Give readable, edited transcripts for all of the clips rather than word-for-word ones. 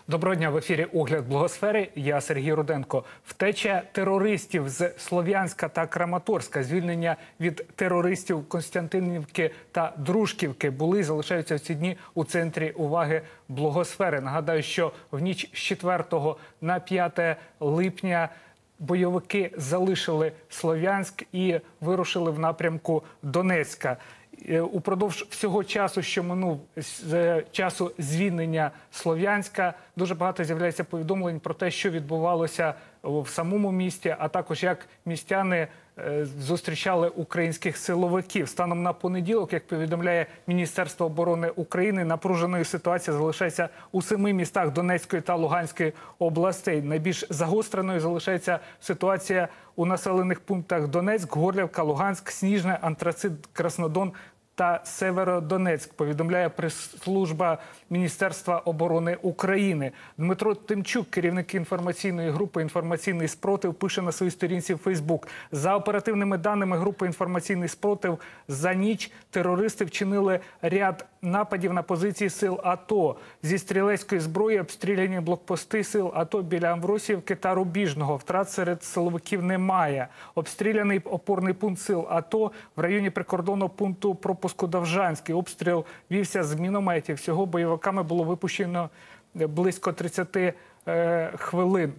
Доброго дня, в ефірі «Огляд Благосфери». Я Сергій Руденко. Втеча терористів з Слов'янська та Краматорська, звільнення від терористів Костянтинівки та Дружківки були і залишаються в ці дні у центрі уваги Благосфери. Нагадаю, що в ніч з 4 на 5 липня бойовики залишили Слов'янськ і вирушили в напрямку Донецька. Упродовж всього часу, що минув з часу звільнення Слов'янська, дуже багато з'являється повідомлень про те, що відбувалося в самому місті, а також як містяни зустрічали українських силовиків. Станом на понеділок, як повідомляє Міністерство оборони України, напруженою ситуація залишається у 7 містах Донецької та Луганської областей. Найбільш загостреною залишається ситуація у населених пунктах Донецьк, Горлівка, Луганськ, Сніжне, Антрацит, Краснодон та Северодонецьк, повідомляє прес-служба Міністерства оборони України. Дмитро Тимчук, керівник інформаційної групи «Інформаційний спротив», пише на своїй сторінці в Фейсбук. За оперативними даними групи «Інформаційний спротив», за ніч терористи вчинили ряд нападів на позиції сил АТО. Зі стрілецької зброї обстріляні блокпости сил АТО біля Амвросіївки та Рубіжного. Втрат серед силовиків немає. Обстріляний опорний пункт сил АТО в районі прикордонного пункту пропуску Довжанський. Обстріл вівся з мінометів. Всього бойовиками було випущено близько 30 хвилин.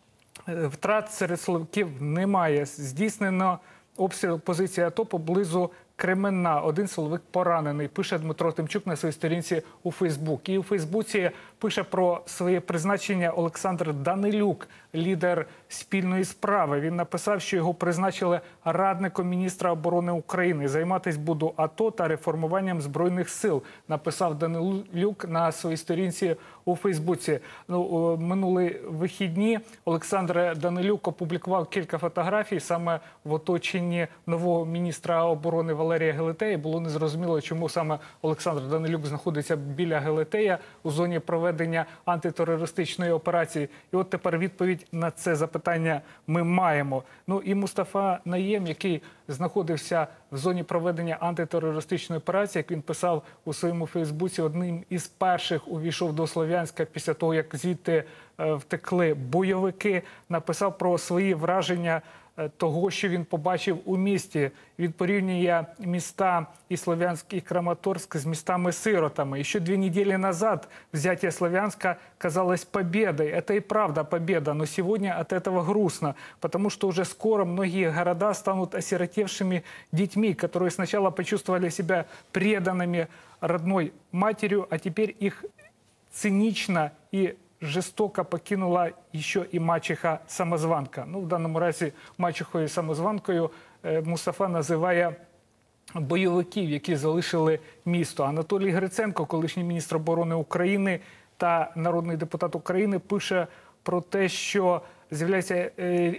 Втрат серед силовиків немає. Здійснено обстріл позиції АТО поблизу Кременна. Один силовик поранений, пише Дмитро Тимчук на своїй сторінці у Фейсбук. І у Фейсбуці пише про своє призначення Олександр Данилюк, лідер спільної справи. Він написав, що його призначили радником міністра оборони України. Займатись буду АТО та реформуванням Збройних сил, написав Данилюк на своїй сторінці у Фейсбуці. Минулі вихідні Олександр Данилюк опублікував кілька фотографій саме в оточенні нового міністра оборони Валерія Гелетея. Було незрозуміло, чому саме Олександр Данилюк знаходиться біля Гелетея у зоні проведення антитерористичної операції. І от тепер відповідь на це запитання ми маємо. Ну і Мустафа Наєм, який знаходився в зоні проведення антитерористичної операції, як він писав у своєму Фейсбуці, одним із перших увійшов до Слов'янська після того, як звідти втекли бойовики, написав про свої враження того, що він побачив у місті. Він порівнює міста і Слов'янськ, і Краматорськ з містами-сиротами. Еще 2 недели назад взятие Слов'янска казалось победой. Это и правда победа, но сегодня от этого грустно, потому что уже скоро многие города станут осиротевшими детьми, которые сначала почувствовали себя преданными родной матерью, а теперь их цинично и жестоко покинула ще і мачеха-самозванка. Ну, в даному разі мачехою-самозванкою Мустафа називає бойовиків, які залишили місто. Анатолій Гриценко, колишній міністр оборони України та народний депутат України, пише про те, що з'являється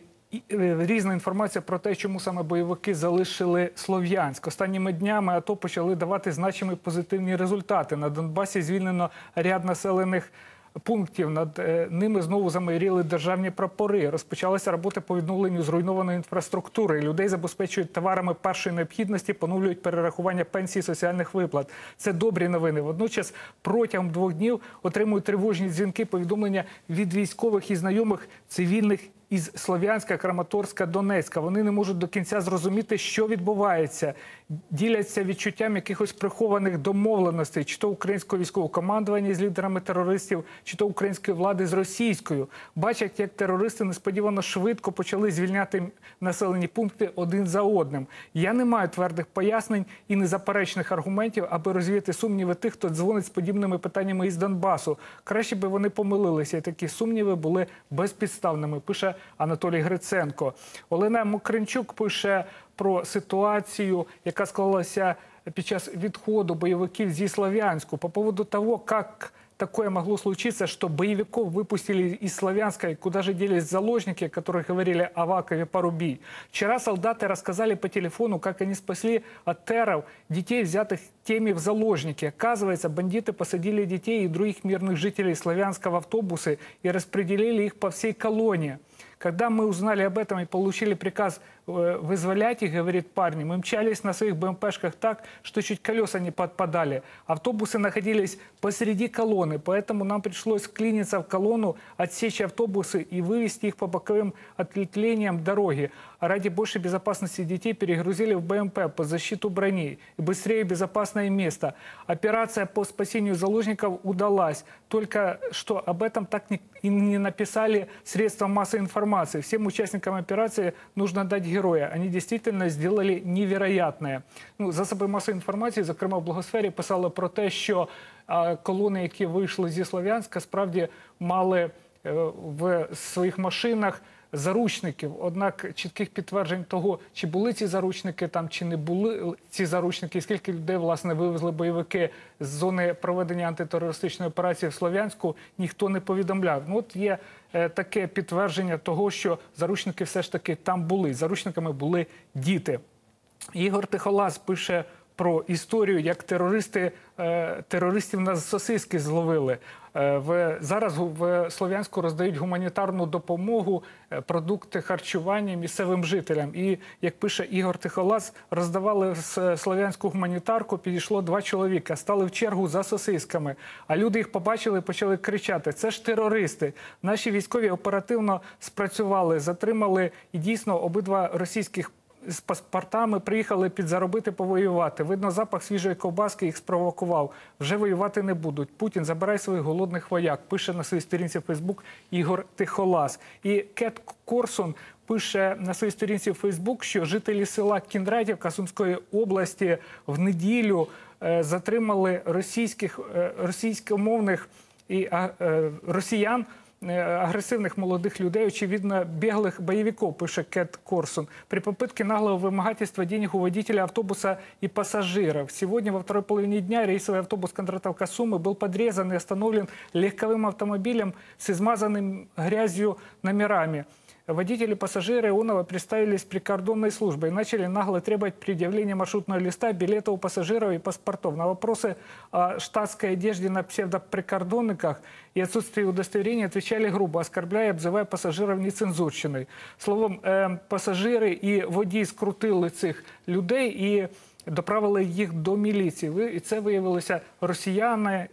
різна інформація про те, чому саме бойовики залишили Слов'янськ. Останніми днями АТО почали давати значимі позитивні результати. На Донбасі звільнено ряд населених пунктів, над ними знову замайоріли державні прапори. Розпочалася робота по відновленню зруйнованої інфраструктури. Людей забезпечують товарами першої необхідності, поновлюють перерахування пенсій і соціальних виплат. Це добрі новини. Водночас протягом 2 днів отримують тривожні дзвінки, повідомлення від військових і знайомих цивільних із Слов'янська, Краматорська, Донецька. Вони не можуть до кінця зрозуміти, що відбувається. Діляться відчуттям якихось прихованих домовленостей, чи то українського військового командування з лідерами терористів, чи то української влади з російською. Бачать, як терористи несподівано швидко почали звільняти населені пункти один за одним. Я не маю твердих пояснень і незаперечних аргументів, аби розвіяти сумніви тих, хто дзвонить з подібними питаннями із Донбасу. Краще би вони помилилися, і такі сумніви були безпідставними, пише Анатолій Гриценко. Олена Мокринчук пише про ситуацію, яка склалася під час відходу бойовиків зі Слов'янську. По поводу того, как такое могло случиться, что боевиков выпустили из Слов'янска, и куда же делись заложники, о которых говорили Авакове, Порубий. Вчера солдаты рассказали по телефону, как они спасли от терроров детей, взятых теми в заложники. Оказывается, бандиты посадили детей и других мирных жителей Слов'янска в автобусы и распределили их по всей колонии. Когда мы узнали об этом и получили приказ вызволять их, говорит парни, мы мчались на своих БМПшках так, что чуть колеса не подпадали. Автобусы находились посреди колонны, поэтому нам пришлось вклиниться в колонну, отсечь автобусы и вывести их по боковым ответвлениям дороги. А ради большей безопасности детей перегрузили в БМП под защиту брони и быстрее в безопасное место. Операция по спасению заложников удалась. Только что об этом так и не написали средства массовой информации. Всем участникам операции нужно дать героя. Они действительно сделали невероятне. Засоби масової інформації, зокрема в Благосфері, писали про те, що колони, які вийшли зі Слов'янська, справді мали в своїх машинах заручників. Однак чітких підтверджень того, чи були ці заручники там, чи не були ці заручники, скільки людей, власне, вивезли бойовики з зони проведення антитерористичної операції в Слов'янську, ніхто не повідомляв. От є таке підтвердження того, що заручники все ж таки там були. Заручниками були діти. Ігор Тихолаз пише про історію, як терористів на сосиски зловили. Зараз в Слов'янську роздають гуманітарну допомогу, продукти харчування місцевим жителям. І, як пише Ігор Тихолаз, роздавали слов'янську гуманітарку, підійшло 2 чоловіка, стали в чергу за сосисками. А люди їх побачили і почали кричати: це ж терористи. Наші військові оперативно спрацювали, затримали і дійсно обидва російських з паспортами приїхали підзаробити, повоювати. Видно, запах свіжої ковбаски їх спровокував. Вже воювати не будуть. Путін, забирай своїх голодних вояк, пише на своїй сторінці в Фейсбук Ігор Тихолаз. І Кет Корсун пише на своїй сторінці в Фейсбук, що жителі села Кіндратівка Сумської області в неділю затримали російськомовних і росіян, агрессивных молодых людей, очевидно, беглых боевиков, пишет Кэт Корсун, при попытке наглого вымогательства денег у водителя автобуса и пассажиров. Сегодня во второй половине дня рейсовый автобус Кондратовка-Сумы был подрезан и остановлен легковым автомобилем с измазанным грязью номерами. Водители и пассажиры Ионова представились прикордонной службой и начали нагло требовать предъявления маршрутного листа, билета у пассажиров и паспортов. На вопросы о штатской одежде на псевдоприкордонниках и отсутствии удостоверения отвечали грубо, оскорбляя и обзывая пассажиров нецензурщиной. Словом, пасажири і водій скрутили цих людей і доправили їх до міліції. І це виявилися росіяни,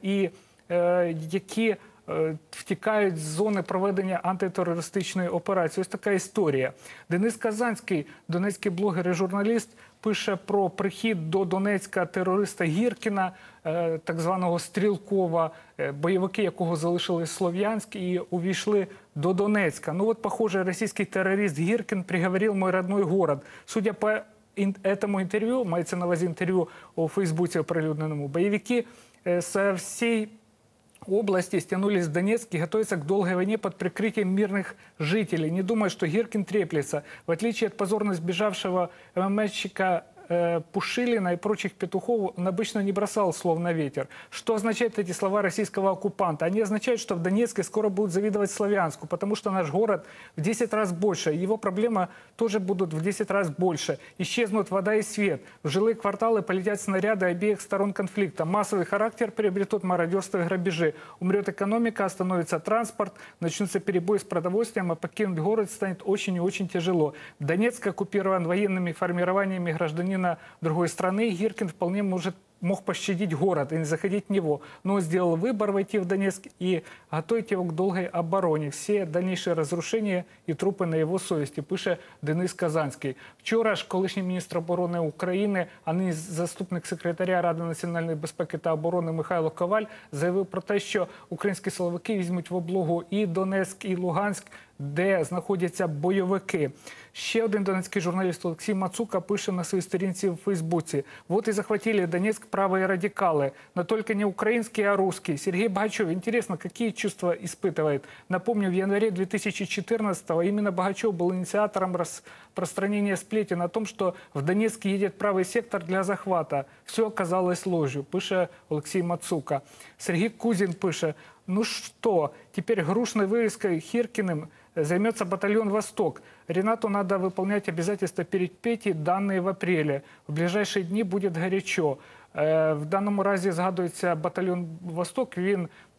які втікають з зони проведення антитерористичної операції. Ось така історія. Денис Казанський, донецький блогер і журналіст, пише про прихід до Донецька терориста Гіркіна, так званого Стрілкова, бойовики якого залишили Слов'янськ і увійшли до Донецька. Похоже, російський терорист Гіркін приговорив мой родной город. Судя по этому интервью, мається на увазі інтерв'ю у Фейсбуці оприлюдненому, боевики со всей области стянулись в Донецк и готовятся к долгой войне под прикрытием мирных жителей. Не думаю, что Гиркин треплется. В отличие от позорно сбежавшего ММСщика Пушилина и прочих петухов, он обычно не бросал слов на ветер. Что означают эти слова российского оккупанта? Они означают, что в Донецке скоро будут завидовать Славянску, потому что наш город в 10 раз больше, его проблемы тоже будут в 10 раз больше. Исчезнут вода и свет. В жилые кварталы полетят снаряды обеих сторон конфликта. Массовый характер приобретут мародерство и грабежи. Умрет экономика, остановится транспорт, начнутся перебои с продовольствием, а покинуть город станет очень и очень тяжело. Донецк оккупирован военными формированиями гражданина другой страны. Гиркин вполне мог пощадить город и не заходить в него. Но он сделал выбор войти в Донецк и готовить его к долгой обороне. Все дальнейшие разрушения и трупи на його совісті, пише Денис Казанський. Вчора ж колишній міністр оборони України, а нині заступник секретаря Ради національної безпеки та оборони Михайло Коваль заявив про те, що українські силовики візьмуть в облогу і Донецьк, і Луганськ, де знаходяться бойовики. Ще один донецький журналіст Олексій Мацука пише на своїй сторінці в Фейсбуці: «Вот и захватили Донецк правые радикалы, но только не украинские, а русские». Сергей Богачев, интересно, какие чувства испытывает? Напомню, в январе 2014-го именно Богачев был инициатором распространения сплетен о том, что в Донецк едет правый сектор для захвата. Все оказалось ложью, пише Олексій Мацука. Сергей Кузин пише: «Ну что, теперь грушной вывеской Хиркиным займется батальон «Восток». Ренату надо выполнять обязательства перед Петей, данные в апреле. В ближайшие дни будет горячо». В даному разі згадується батальйон «Восток». Він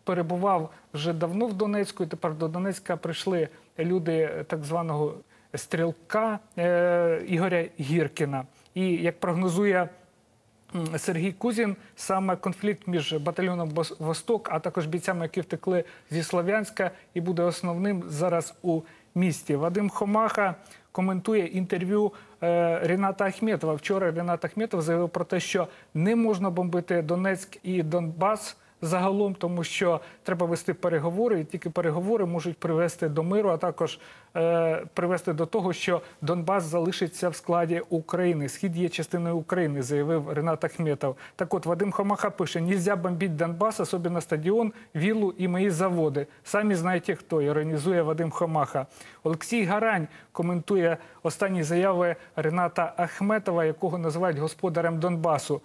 перебував вже давно в Донецьку, і тепер до Донецька прийшли люди так званого стрілка Ігоря Гіркіна. І, як прогнозує Сергій Кузін, саме конфлікт між батальйоном «Восток», а також бійцями, які втекли зі Слов'янська, і буде основним зараз у місті. Вадим Хомаха коментує інтерв'ю Ріната Ахметова. Вчора Рінат Ахметов заявив про те, що не можна бомбити Донецьк і Донбас загалом, тому що треба вести переговори, і тільки переговори можуть привести до миру, а також привести до того, що Донбас залишиться в складі України. Схід є частиною України, заявив Рінат Ахметов. Так от, Вадим Хомаха пише: «Нельзя бомбить Донбас, особенно стадіон, віллу і мої заводи. Самі знаєте хто», іронізує Вадим Хомаха. Олексій Гарань коментує останні заяви Ріната Ахметова, якого називають господарем Донбасу.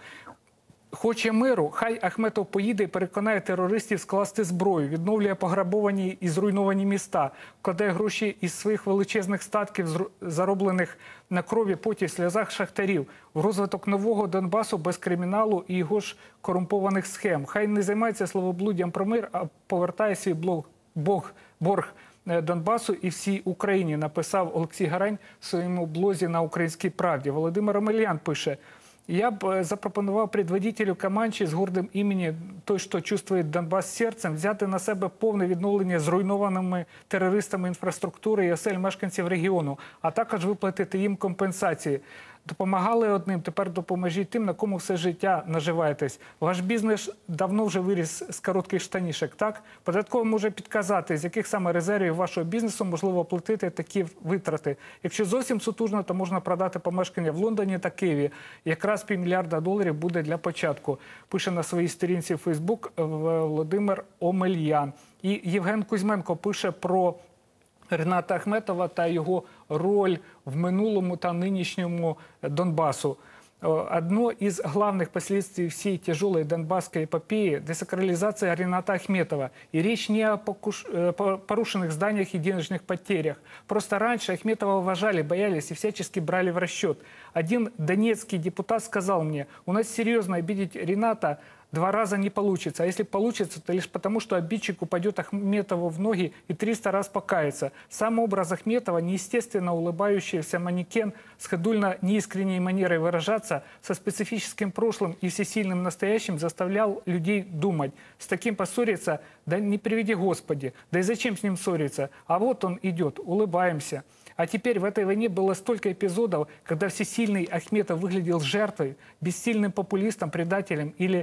Хоче миру, хай Ахметов поїде і переконає терористів скласти зброю, відновлює пограбовані і зруйновані міста, кладе гроші із своїх величезних статків, зароблених на крові, поті, сльозах шахтарів, в розвиток нового Донбасу без криміналу і його ж корумпованих схем. Хай не займається словоблуддям про мир, а повертає свій борг Донбасу і всій Україні, написав Олексій Гарань в своєму блозі на «Українській правді». Володимир Омельян пише: «Я б запропонував предводителю Каманчі з гордим імені «Той, що чувствує Донбас серцем» взяти на себе повне відновлення зруйнованими терористами інфраструктури і осель мешканців регіону, а також виплатити їм компенсації. Допомагали одним, тепер допоможіть тим, на кому все життя наживаєтесь. Ваш бізнес давно вже виріс з коротких штанішек, так? Податково може підказати, з яких саме резервів вашого бізнесу можливо оплатити такі витрати. Якщо зовсім сутужно, то можна продати помешкання в Лондоні та Києві. Якраз $500 мільярда буде для початку», пише на своїй сторінці в Фейсбук Володимир Омельян. І Євген Кузьменко пише про Ріната Ахметова та його роль в минулому та нынешнему Донбассу. Одно из главных последствий всей тяжелой донбасской эпопеи – десакрализация Рината Ахметова. И речь не о порушенных зданиях и денежных потерях. Просто раньше Ахметова уважали, боялись и всячески брали в расчет. Один донецкий депутат сказал мне: «У нас серьезно обидеть Рината 2 раза не получится. А если получится, то лишь потому, что обидчик упадет Ахметову в ноги и 300 раз покается». Сам образ Ахметова, неестественно улыбающийся манекен с ходульно-неискренней манерой выражаться, со специфическим прошлым и всесильным настоящим, заставлял людей думать: с таким поссориться, да не приведи Господи, да и зачем с ним ссориться? А вот он идет, улыбаемся. А теперь в этой войне было столько эпизодов, когда всесильный Ахметов выглядел жертвой, бессильным популистом, предателем или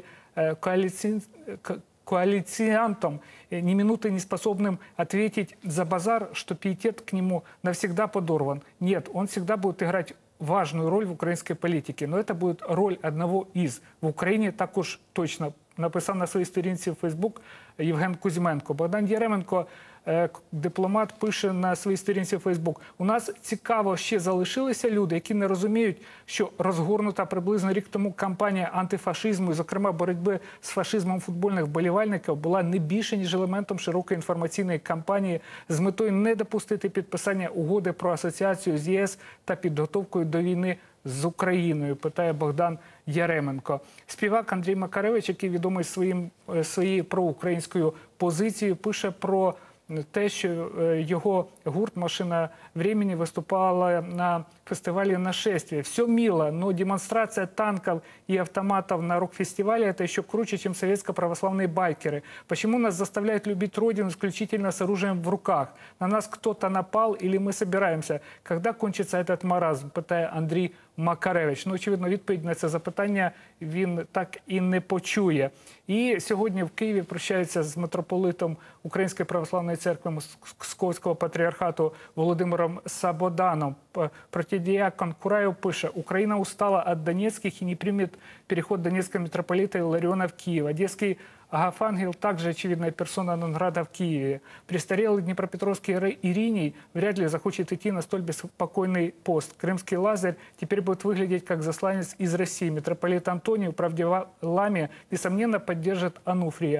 коалициантом, ни минуты не способным ответить за базар, что пиетет к нему навсегда подорван. Нет, он всегда будет играть важную роль в украинской политике, но это будет роль одного из. В Украине так уж точно, написав на своїй сторінці в Фейсбук Євген Кузьменко. Богдан Яременко, дипломат, пише на своїй сторінці в Фейсбук: «У нас цікаво ще залишилися люди, які не розуміють, що розгорнута приблизно рік тому кампанія антифашизму, і, зокрема, боротьби з фашизмом футбольних вболівальників, була не більше, ніж елементом широкої інформаційної кампанії з метою не допустити підписання угоди про асоціацію з ЄС та підготовкою до війни з Україною», питає Богдан Яременко. Співак Андрій Макаревич, який відомий своєю проукраїнською позицією, пише про те, що його гурт «Машина времени» виступала на фестивале «Нашествие». Все мило, но демонстрация танков и автоматов на рок-фестивале – это еще круче, чем советско-православные байкеры. Почему нас заставляют любить Родину исключительно с оружием в руках? На нас кто-то напал или мы собираемся? Когда кончится этот маразм? Питає Андрій Макаревич. Ну, очевидно, відповідь на це запитання він так і не почує. І сьогодні в Києві прощаються з митрополитом Української православної церкви Московського патріархату Володимиром Сабоданом. Протидиакон Кураев пише: «Украина устала от донецких и не примет переход донецкого митрополита Иллариона в Киев. Одесский Агафангел также очевидная персона нон-грата в Киеве. Престарелый днепропетровский Ириний вряд ли захочет идти на столь беспокойный пост. Крымский Лазарь теперь будет выглядеть как засланец из России. Митрополит Антоний в правде Ламе, несомненно, поддержит Ануфрия».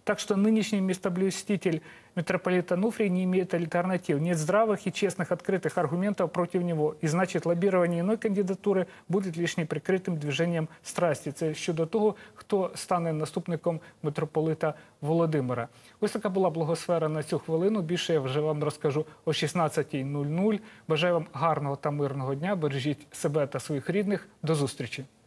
Так что нынешний местоблюститель митрополита Нуфрий не имеет альтернатив. Нет здравых и честных открытых аргументов против него. И значит, лоббирование иной кандидатури будет лише прикритим движенням страсті. Це щодо того, хто стане наступником митрополита Володимира. Ось така була благосфера на цю хвилину. Більше я вже вам розкажу о 16:00. Бажаю вам гарного та мирного дня. Бережіть себе та своїх рідних. До зустрічі.